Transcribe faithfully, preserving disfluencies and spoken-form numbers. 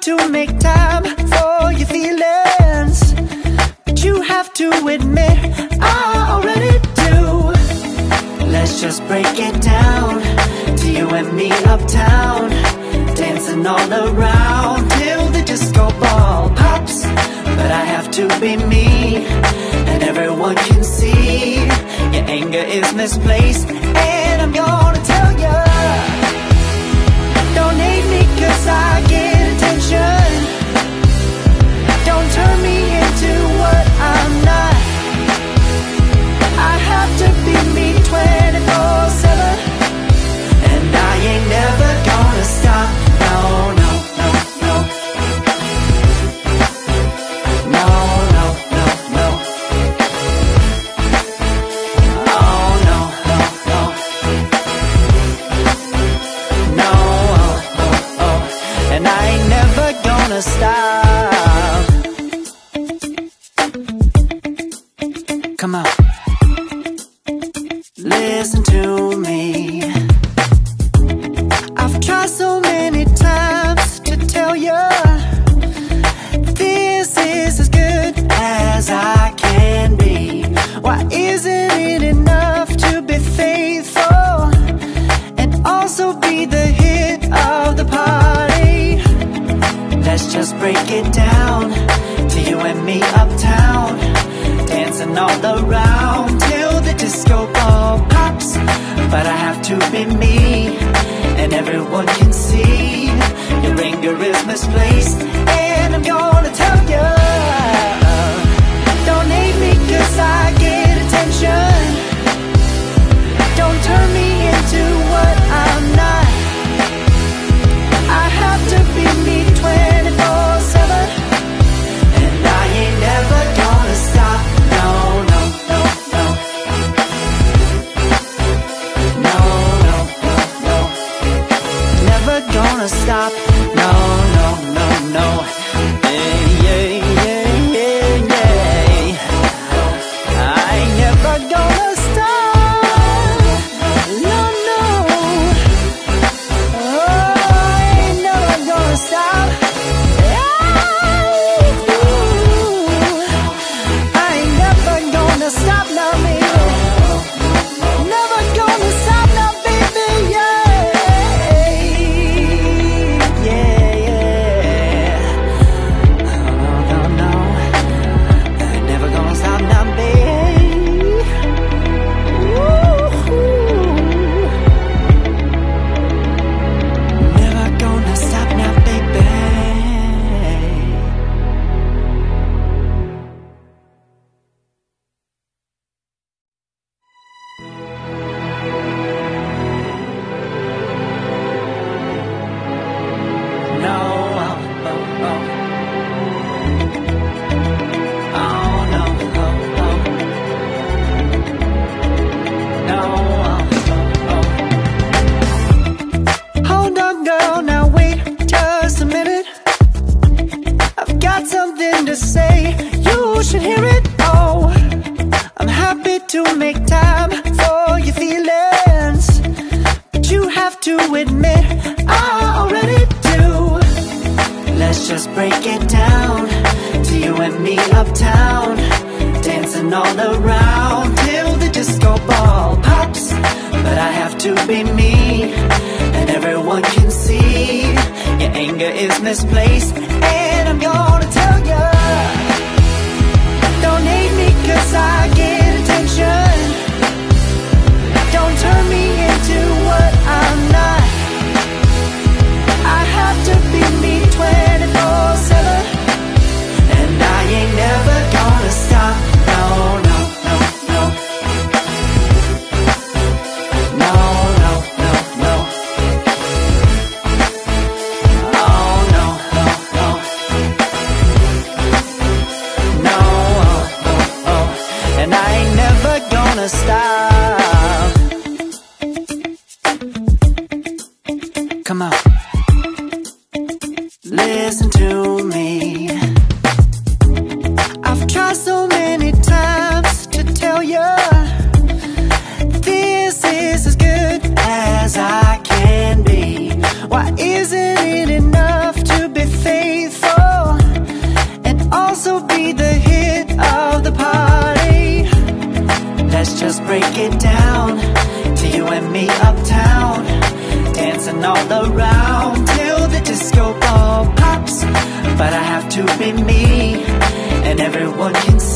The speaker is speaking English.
to make time for your feelings, but you have to admit I already do. Let's just break it down to you and me uptown, dancing all around till the disco ball pops. But I have to be me, and everyone can see your anger is misplaced. And I'm gonna tell ya, don't hate me cause I get attention. Don't turn me into what I'm not. I have to be me twenty-four seven, and I ain't never gonna stop. No, no, no, no. No, no, no, no. Oh, no, no, no. No, oh, oh, oh. And I ain't never gonna stop. Come on, listen to me. I've tried so many times to tell you this is as good as I can be. Why isn't it enough to be faithful and also be the hit of the party? Let's just break it down to you and me uptown, dancing all around till the disco ball pops. But I have to be me, and everyone can see your anger is misplaced. And I'm gonna tell ya, don't hate me cause I get attention. Don't turn me into what I'm not. I have to be me twenty-four seven, and I ain't never gonna stop. No, no, no, no. No, no, no, no. Never gonna stop. No, no, no, no. Yeah, yeah, yeah, yeah, yeah. I ain't never gonna stop. No, no. Oh, I ain't never gonna stop. I ain't never gonna stop now, baby. Never gonna stop now, baby. Yeah, yeah, yeah. No, no, no, I ain't never gonna stop now, baby. Ooh. Never gonna stop now, baby. No, oh, oh, oh. Oh, no, oh, oh. No, oh, oh, oh. Hold on, girl, now wait just a minute. I've got something to say, you should hear it. Oh, I'm happy to make time for your feelings, but you have to admit I already do. Let's just break it down to you and me uptown, dancing all around till the disco ball pops. But I have to be me, and everyone can see your anger is misplaced. And I'm gonna tell ya, don't hate me cause I get attention. Don't turn me into what I'm not. I have to be me twenty-four seven, and I ain't never gonna stop. No, no, no, no. No, no, no, no. Oh, no, no, no. No, oh, oh, oh. And I ain't never gonna stop. Come on, listen to me. I've tried so many times to tell you this is as good as I can be. Why isn't it enough to be faithful to be me, and everyone can